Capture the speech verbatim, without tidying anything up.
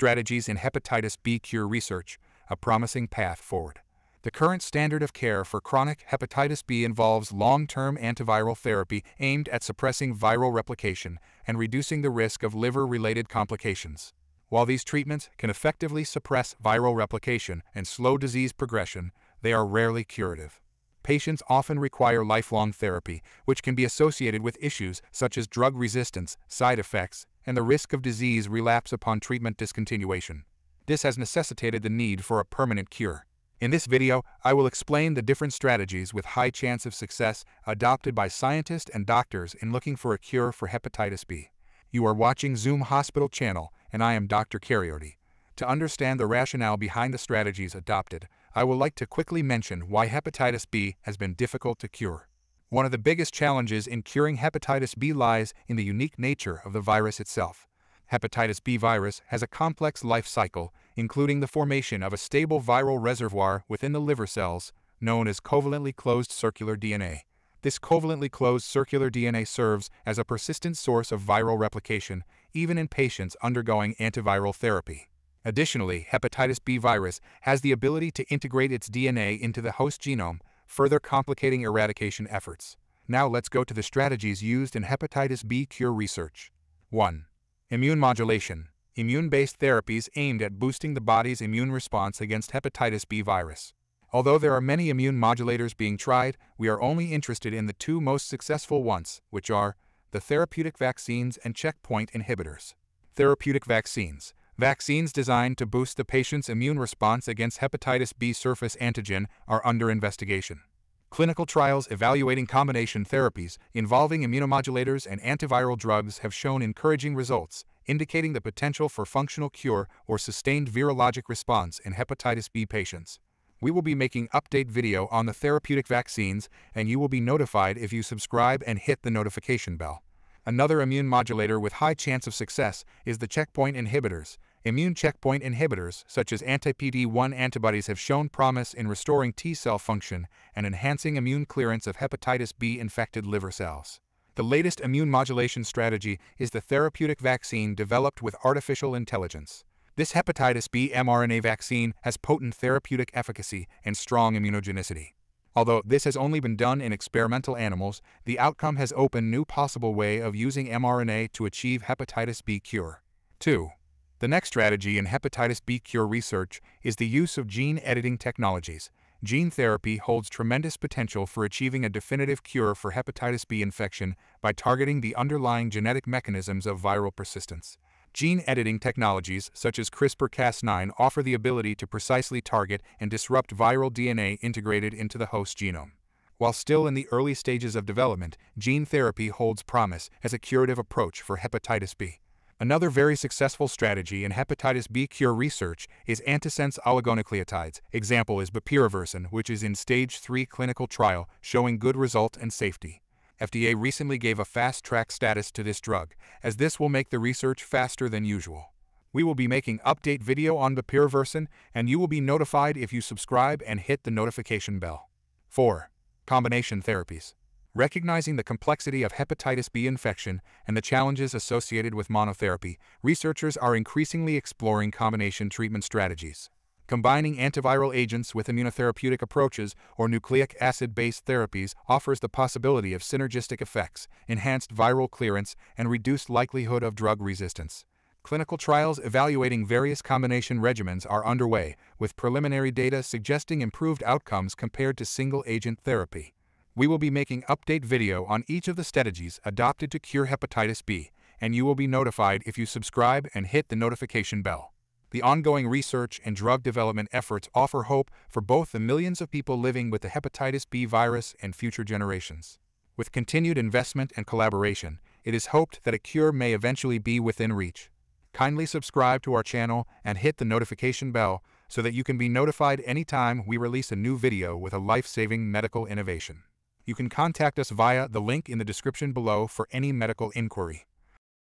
Strategies in Hepatitis B Cure Research, a promising path forward. The current standard of care for chronic hepatitis B involves long-term antiviral therapy aimed at suppressing viral replication and reducing the risk of liver-related complications. While these treatments can effectively suppress viral replication and slow disease progression, they are rarely curative. Patients often require lifelong therapy, which can be associated with issues such as drug resistance, side effects, and the risk of disease relapse upon treatment discontinuation. This has necessitated the need for a permanent cure. In this video, I will explain the different strategies with high chance of success adopted by scientists and doctors in looking for a cure for hepatitis B. You are watching Zoom Hospital channel, and I am Doctor Karioti. To understand the rationale behind the strategies adopted, I would like to quickly mention why hepatitis B has been difficult to cure. One of the biggest challenges in curing hepatitis B lies in the unique nature of the virus itself. Hepatitis B virus has a complex life cycle, including the formation of a stable viral reservoir within the liver cells, known as covalently closed circular D N A. This covalently closed circular D N A serves as a persistent source of viral replication, even in patients undergoing antiviral therapy. Additionally, hepatitis B virus has the ability to integrate its D N A into the host genome, further complicating eradication efforts. Now let's go to the strategies used in hepatitis B cure research. one. Immune modulation. Immune-based therapies aimed at boosting the body's immune response against hepatitis B virus. Although there are many immune modulators being tried, we are only interested in the two most successful ones, which are the therapeutic vaccines and checkpoint inhibitors. Therapeutic vaccines. Vaccines designed to boost the patient's immune response against hepatitis B surface antigen are under investigation. Clinical trials evaluating combination therapies involving immunomodulators and antiviral drugs have shown encouraging results, indicating the potential for functional cure or sustained virologic response in hepatitis B patients. We will be making update video on the therapeutic vaccines, and you will be notified if you subscribe and hit the notification bell. Another immune modulator with high chance of success is the checkpoint inhibitors. Immune checkpoint inhibitors, such as anti-P D one antibodies, have shown promise in restoring T-cell function and enhancing immune clearance of hepatitis B-infected liver cells. The latest immune modulation strategy is the therapeutic vaccine developed with artificial intelligence. This hepatitis B mRNA vaccine has potent therapeutic efficacy and strong immunogenicity. Although this has only been done in experimental animals, the outcome has opened new possible way of using mRNA to achieve hepatitis B cure. two. The next strategy in hepatitis B cure research is the use of gene editing technologies. Gene therapy holds tremendous potential for achieving a definitive cure for hepatitis B infection by targeting the underlying genetic mechanisms of viral persistence. Gene editing technologies such as CRISPR Cas nine offer the ability to precisely target and disrupt viral D N A integrated into the host genome. While still in the early stages of development, gene therapy holds promise as a curative approach for hepatitis B. Another very successful strategy in hepatitis B cure research is antisense oligonucleotides. Example is bepirovirsen, which is in stage three clinical trial, showing good result and safety. F D A recently gave a fast-track status to this drug, as this will make the research faster than usual. We will be making update video on bepirovirsen, and you will be notified if you subscribe and hit the notification bell. four. Combination therapies. Recognizing the complexity of hepatitis B infection and the challenges associated with monotherapy, researchers are increasingly exploring combination treatment strategies. Combining antiviral agents with immunotherapeutic approaches or nucleic acid-based therapies offers the possibility of synergistic effects, enhanced viral clearance, and reduced likelihood of drug resistance. Clinical trials evaluating various combination regimens are underway, with preliminary data suggesting improved outcomes compared to single-agent therapy. We will be making update video on each of the strategies adopted to cure hepatitis B, and you will be notified if you subscribe and hit the notification bell. The ongoing research and drug development efforts offer hope for both the millions of people living with the hepatitis B virus and future generations. With continued investment and collaboration, it is hoped that a cure may eventually be within reach. Kindly subscribe to our channel and hit the notification bell so that you can be notified anytime we release a new video with a life-saving medical innovation. You can contact us via the link in the description below for any medical inquiry.